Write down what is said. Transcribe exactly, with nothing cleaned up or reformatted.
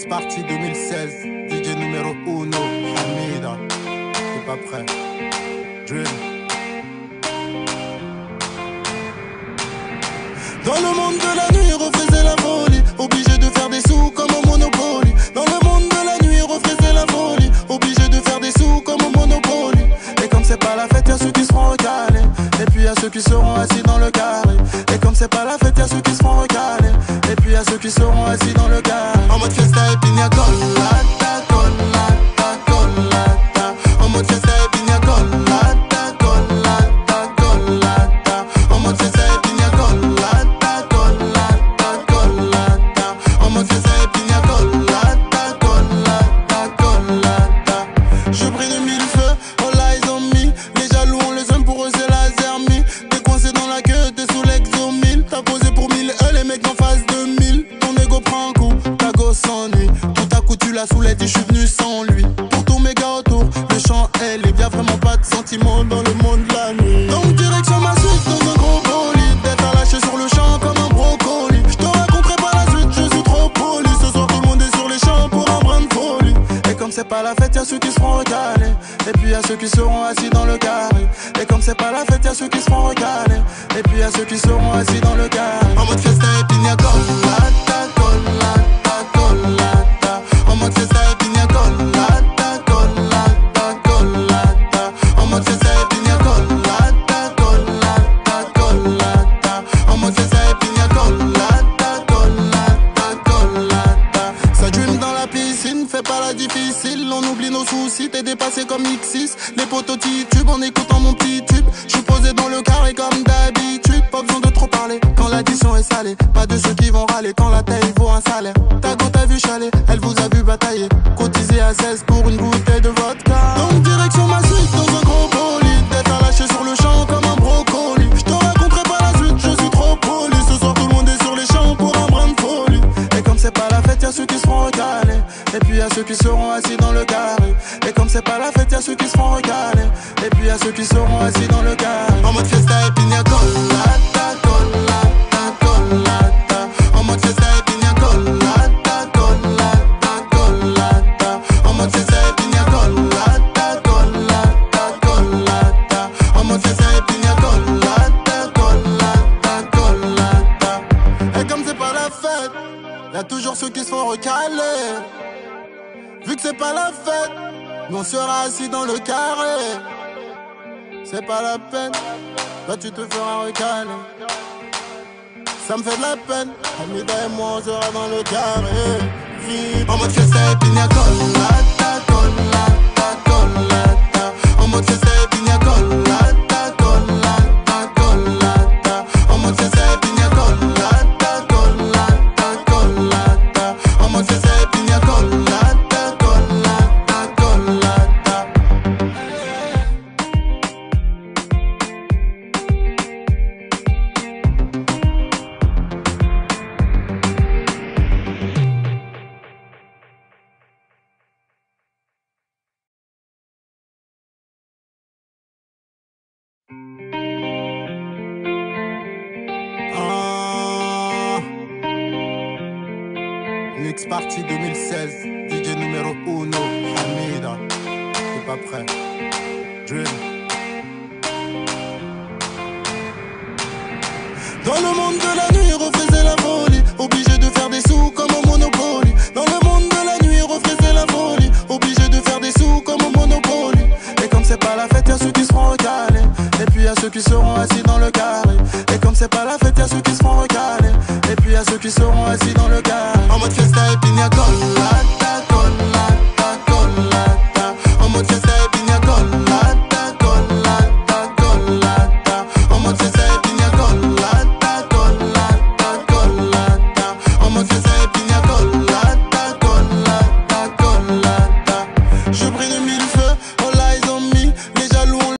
Mix Party deux mille seize, D J numéro uno, Hamida. T'es pas prêt? Drill. Dans le monde de la nuit, refaisait la folie, obligé de faire des sous comme au Monopoly. Dans le monde de la nuit, refaisait la folie, obligé de faire des sous comme au Monopoly. Et comme c'est pas la fête, y'a ceux qui seront recalés, et puis y'a ceux qui seront assis dans le carré. Et comme c'est pas la fête, y'a ceux qui seront recalés, et puis y'a ceux qui seront assis dans le carré. En mode fiesta et pina colada, colada, colada. En mode fiesta et pina colada, colada, colada. En mode fiesta et pina colada, colada, colada. En mode fiesta et pina colada, colada, colada. Je brille de mille feux, all eyes on me. Les jaloux on les aime, pour eux c'est la zermie. T'es coincé dans la queue, t'es sous l'exomile. T'as posé pour mille, eux les mecs en face de mille. Ton ego prend un coup, ta gosse s'ennuie. Tout à coup tu la saoulais, dis je suis venu sans lui. Pour tous mes gars autour, le chant est libre. Y'a vraiment pas de sentiments dans le monde de la nuit. Donc direction ma suite dans un gros bolide. D'être à lâcher sur le champ comme un brocoli. Je te raconterai pas la suite, je suis trop poli. Ce soir tout le monde est sur les champs pour un brin de folie. Et comme c'est pas la fête, y'a ceux qui seront recalés, et puis y'a ceux qui seront assis dans le carré. Et comme c'est pas la fête, y'a ceux qui seront recalés, et puis y'a ceux qui seront assis dans le carré. En mode fiesta et pina colada, colada, colada. En mode fiesta et pina colada, colada, colada. En mode fiesta et pina colada, colada, colada. En mode fiesta et pina colada, colada, colada. Ça dream dans la piscine, fais pas la difficile. On oublie nos soucis, t'es dépassé comme X six. Les potos titubent en écoutant mon petit tube. J'suis posé dans le carré comme d'habitude. Pas besoin de trop parler quand l'addition est salée. Pas de ceux qui vont râler quand la taille vaut un salaire. Ta go t'a vu chaler, elle vous a vu batailler. Cotiser à seize pour une bouteille de vodka. Donc direction ma suite dans un gros bolide. D'être à lâcher sur le champ comme un brocoli. J'te raconterai pas la suite, je suis trop poli. Ce soir tout le monde est sur les champs pour un brin de folie. Et comme c'est pas la fête, y'a ceux qui seront recalés, et puis y'a ceux qui seront assis dans le carré. Et comme c'est pas la fête, y'a ceux qui seront recalés, et puis y'a ceux qui seront assis dans le carré. En mode fiesta et pina colada, colada, colada. En mode fiesta et pina colada, colada, colada. En mode fiesta et pina colada, colada, colada. En mode fiesta et pina colada, colada, colada. Et comme c'est pas la fête, y'a toujours ceux qui se font recaler. Vu que c'est pas la fête, nous on sera assis dans le carré. C'est pas la peine, toi tu te feras recaler. Ça me fait de la peine, Hamida et moi on sera dans le carré. Vite. En mode fiesta et pina colada, colada, colada. En mode fiesta et pina colada, colada, colada. En mode fiesta et pina colada, colada, colada. En mode fiesta et pina colada, colada, colada. Mix Party deux mille seize, D J numéro uno, Hamida. T'es pas prêt? Drill. Dans le monde de la nuit, refaisait la folie, obligé de faire des sous comme au Monopoly. Dans le monde de la nuit, refaisait la folie, obligé de faire des sous comme au Monopoly. Et comme c'est pas la fête, y'a ceux qui seront recalés, et puis y'a ceux qui seront assis dans le carré. Et comme c'est pas la fête, y'a ceux qui seront recalés, et puis y'a ceux qui seront assis dans le carré.